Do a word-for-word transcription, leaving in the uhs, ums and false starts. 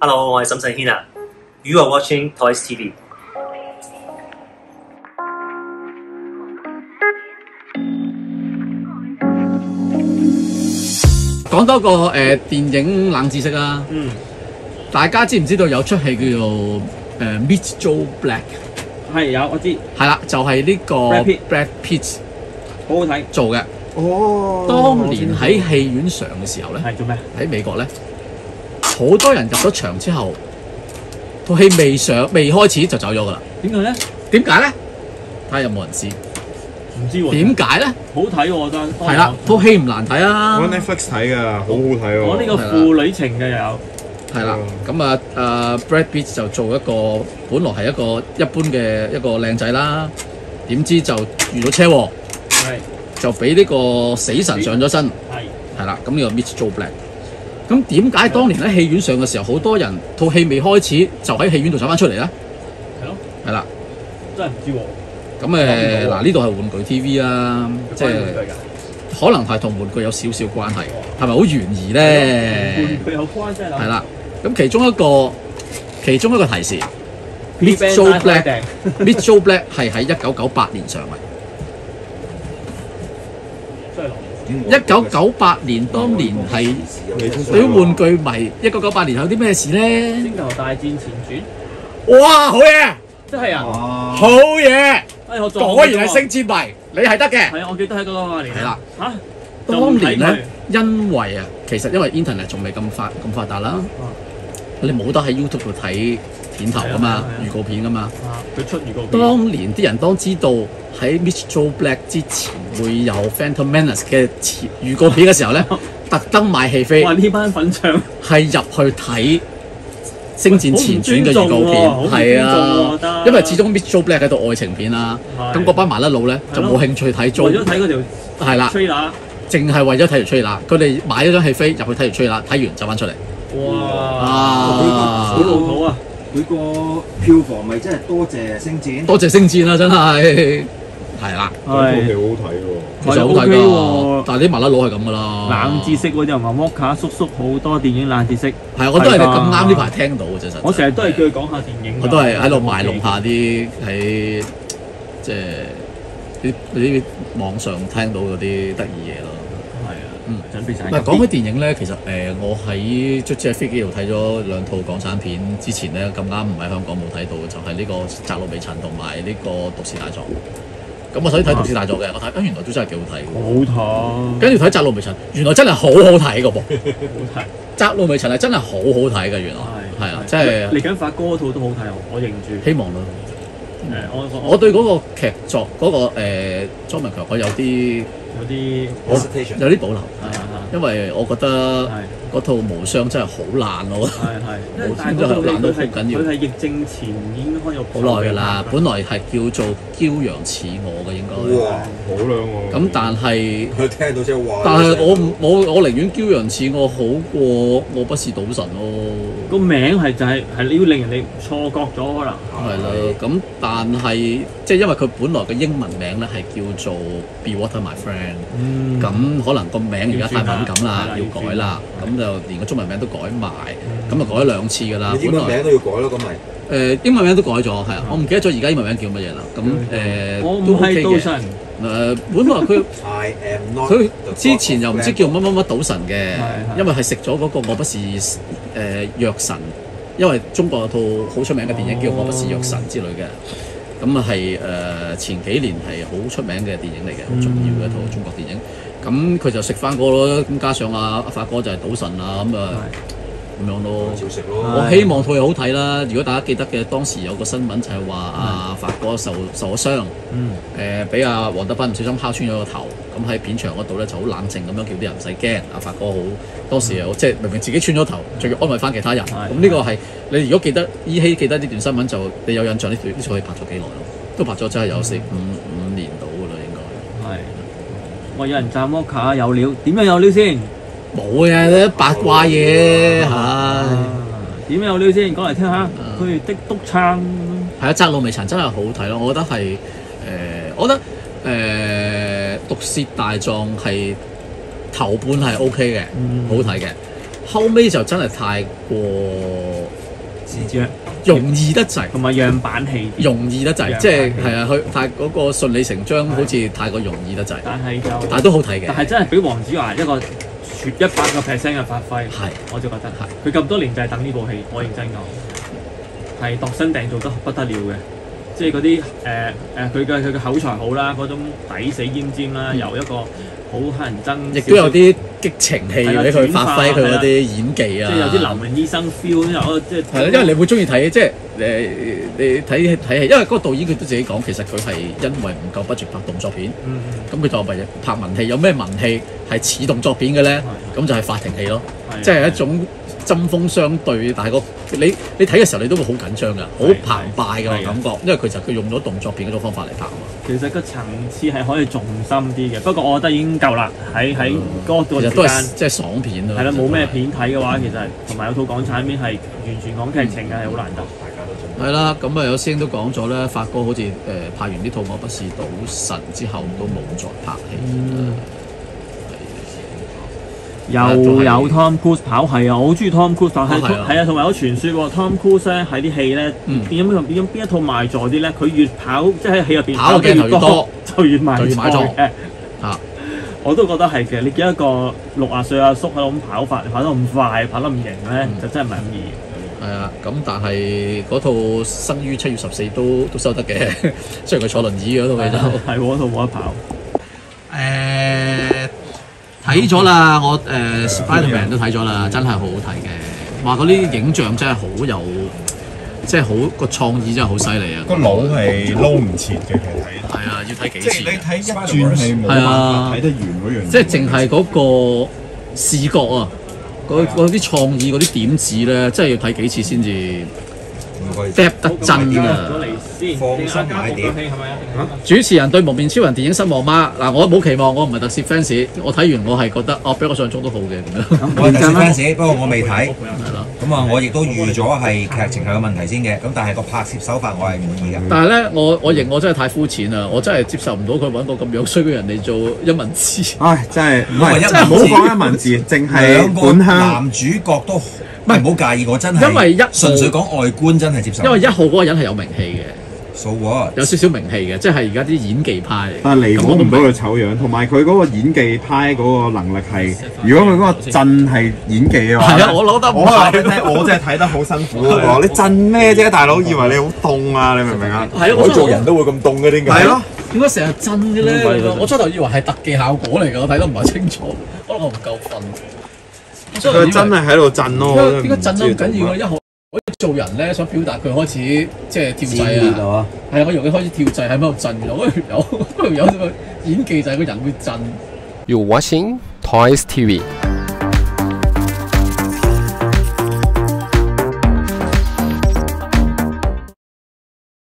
Hello，我係沈世軒啊。You are watching Toys T V。 講多個誒、呃、電影冷知識啦。 嗯， 大家知唔知道有出戲叫做誒、呃、Meet Joe Black？ 係有我知， 係啦，就係、是、呢個 Brad Pitt Brad Pitt 好好睇。 做嘅。 哦， 當年喺戲院上嘅時候咧， 係做咩？ 喺美國咧，好多人入咗場之後，套戲未上未開始就走咗㗎啦。 點解咧？ 點解咧？睇下有冇人知？ 唔知喎。 點解咧？ 好睇喎，我覺得。 係啦，套戲唔難睇啊。 我 Netflix 睇㗎，好好睇喎。 我呢個父女情嘅又有。 係啦，咁啊誒 Brad Pitt 就做一個，本來係一個一般嘅一個靚仔啦，點知就遇到車禍， 係。 就俾呢個死神上咗身。 係。 係啦，咁呢個 Meet Joe Black。咁點解當年喺戲院上嘅時候，好多人套戲未開始就喺戲院度走翻出嚟咧？ 係咯。 係啦。 真係唔知喎。 咁誒嗱，呢度係玩具 T V 啦，即係可能係同玩具有少少關係，係咪好懸疑咧？ 玩具有關真係。 係啦，咁其中一個其中一個提示 ，Meet Joe Black，Meet Joe Black 係喺一九九八年上嘅。一九九八年當年係對於玩具迷，一九九八年有啲咩事咧？ 星球大戰前傳。 哇，好嘢！ 真係啊！ 好嘢！ 哎，我果然係星戰迷，你係得嘅。 係啊，我記得喺嗰個年。 係啦。 嚇！ 當年咧，因為啊，其實因為 Internet 仲未咁發咁發達啦，你冇得喺 YouTube 度睇片頭噶嘛，預告片噶嘛。 佢出預告片。 當年啲人當知道喺 Meet Joe Black 之前會有 Phantom Menace 嘅前預告片嘅時候咧，特登買戲飛。 哇！呢班粉腸係入去睇星戰前傳嘅預告片，係啊，因為始終 Meet Joe Black 喺度愛情片啦，咁嗰班麻甩佬咧就冇興趣睇 Joe。 為咗睇嗰條係啦 trailer， 淨係為咗睇條 trailer，佢哋買咗張戲飛入去睇條 trailer，睇完走翻出嚟。 哇！ 啊， 好老土啊！ 佢個票房咪真係多謝星戰， 多謝星戰啦，真係係啦。 套戲好好睇喎， 其實好睇㗎，但係啲麻甩佬係咁㗎啦。 冷知識嗰啲人話摩卡叔叔好多電影冷知識， 係我都係你咁啱呢排聽到嘅啫。 我成日都係叫佢講下電影。 我都係喺度賣弄下啲喺即係啲啲網上聽到嗰啲得意嘢咯。 係啊， 嗯， 準備晒。 唔係講起電影咧，其實誒、呃、我喺即係喺飛機度睇咗兩套港產片，之前咧咁啱唔喺香港冇睇到嘅，就係、是、呢個《窄路微塵》同埋呢個《毒舌大狀》。咁我想睇《毒舌大狀》嘅，我睇啊原來都真係幾好睇嘅。 好睇。跟住睇《窄路微塵》，原來真係好好睇嘅噃。 好睇。 窄路微塵係真係好好睇嘅，原來係啊，即係嚟緊發哥嗰套都好睇，我認住。 希望咯。 誒，我我我對嗰個劇作嗰、那個誒莊文強，我有啲有啲有啲保留，因為我覺得嗰套無雙真係好爛咯。 係係， 無雙真係爛到好緊要。 佢係疫症前已經開咗好耐㗎啦，本來係叫做驕陽似我嘅應該。 哇，好靚喎！ 咁但係佢聽到即係話， 但係我唔我我寧願驕陽似我好過我不是賭神咯。 個名係就係係你要令人哋錯覺咗可能。 係啦，咁但係即係因為佢本來嘅英文名咧係叫做 Be Water My Friend，咁、嗯、可能個名而家太敏感啦，要改啦，咁就連個中文名都改埋，咁就改咗兩次㗎啦。 英文名都要改咯，咁咪誒英文名都改咗，係啊，我唔記得咗而家英文名叫乜嘢啦。咁誒都 OK 嘅。誒本來佢佢之前又唔知叫乜乜乜賭神嘅，因為係食咗嗰個我不是誒、呃、藥神。因為中國有套好出名嘅電影叫《我不是藥神》之類嘅，咁啊係誒前幾年係好出名嘅電影嚟嘅，好重要嘅一套中國電影。咁佢就食翻個咯，咁加上阿阿發哥就係賭神啊，咁啊咁樣咯。照食咯。我希望套嘢好睇啦。如果大家記得嘅，當時有個新聞就係話阿發哥受受咗傷，誒俾阿黃德斌唔小心敲穿咗個頭，咁喺片場嗰度咧就好冷靜咁樣叫啲人唔使驚。阿發哥好當時又即係明明自己穿咗頭，仲要安慰翻其他人。咁呢個係你如果記得依稀記得呢段新聞，就你有印象呢段呢套戲拍咗幾耐咯？都拍咗真係有四五五年到㗎啦，應該。係。 哇！有人讚摩卡有料，點樣有料先？ 冇嘅，八卦嘢，唉。 點樣有料先？講嚟聽下。佢的督撐。 係啊，窄路微塵真係好睇咯，我覺得係誒、呃，我覺得誒、呃《毒舌大狀》係頭半係 O K 嘅，嗯、好睇嘅。 後尾就真係太過自容易得滯， 同埋樣板戲， 容易得滯，即係係啊，佢太嗰個順理成章，好似太過容易得滯。 但係就但係都好睇嘅。 但係真係俾黃子華一個全一百個 percent 嘅發揮， 係我就覺得係。佢咁多年就係等呢部戲，我認真講，係度身訂做得不得了嘅。即係嗰啲誒誒，佢嘅佢嘅口才好啦，嗰種抵死奄尖啦，由一個好乞人憎， 亦都有啲激情戲俾佢發揮佢嗰啲演技啊， 即係有啲流氓醫生 feel，有即係係啦，因為你會中意睇，即係誒你睇睇戲，因為嗰個導演佢都自己講，其實佢係因為唔夠 budget 拍動作片，咁佢就為拍文戲，有咩文戲係似動作片嘅咧？咁就係法庭戲咯，即係一種針鋒相對，但係個你你睇嘅時候你都會好緊張㗎，好澎湃嘅感覺，因為佢就佢用咗動作片嗰種方法嚟拍啊嘛。 其實個層次係可以重深啲嘅，不過我覺得已經夠啦。喺喺嗰個時間， 即係爽片咯。 係啦，冇咩片睇嘅話，其實同埋有套港產片係完全講劇情嘅，係好難得。 係啦，咁啊有師兄都講咗咧，發哥好似誒拍完呢套《我不是賭神》之後都冇再拍戲。嗯又有 Tom Cruise 跑係啊，我好中意 Tom Cruise 跑係係啊，同埋有傳説喎 Tom Cruise 咧喺啲戲咧變咗變咗邊一套賣座啲咧，佢越跑即係喺戲入邊跑嘅鏡頭越多， 就越賣座嘅。 啊， 我都覺得係嘅。你見一個六啊歲阿叔喺度咁跑法，跑得咁快，跑得咁型咧，就真係唔係咁易。 係啊，咁但係嗰套《生於七月十四》都都收得嘅，雖然佢坐輪椅嗰套戲就係嗰套冇得跑。 誒。睇咗啦，我誒 Spiderman 都睇咗啦，真係好好睇嘅。話嗰啲影像真係好有，即係好個創意真係好犀利啊！ 個腦係撈唔切嘅，其實睇。 係啊，要睇幾次。 即係你睇一轉係冇辦法睇得完嗰樣嘢。 即係淨係嗰個視覺啊，嗰嗰啲創意嗰啲點子咧，真係要睇幾次先至。嗒得真啊！ 放心買碟。 主持人對無面超人電影失望嗎？嗱，我冇期望，我唔係特攝 fans，我睇完我係覺得哦，比我想像中都好嘅咁樣。 我係特攝 fans，不過我未睇。 係咯。 咁啊，我亦都預咗係劇情係有問題先嘅，咁但係個拍攝手法我係唔滿意嘅。 但係咧，我我認我真係太膚淺啦，我真係接受唔到佢揾個咁樣衰嘅人嚟做一文字。 唉，真係唔係真係唔好講一文字，淨係本鄉男主角都。唔係唔好介意，我真係因為一純粹講外觀真係接受。 因為一號嗰個人係有名氣嘅 ，so what？ 有少少名氣嘅，即係而家啲演技派。 但係彌補唔到佢醜樣，同埋佢嗰個演技派嗰個能力係，如果佢嗰個震係演技嘅話， 係啊，我攞得唔我話俾你聽，我真係睇得好辛苦喎！你震咩啫，大佬？以為你好凍啊？你明唔明啊？ 係啊， 我做人都會咁凍嘅點解？ 係咯， 點解成日震嘅咧？我初頭以為係特技效果嚟㗎，我睇得唔係清楚，可能我唔夠瞓。 佢真係喺度震咯！ 點解震得咁緊要啊？一號我做人咧想表達佢開始即係跳掣啊！係啊，我以為佢開始跳掣喺度震嘅，嗰條友嗰條友個演技就係個人會震。 You watching Toys T V。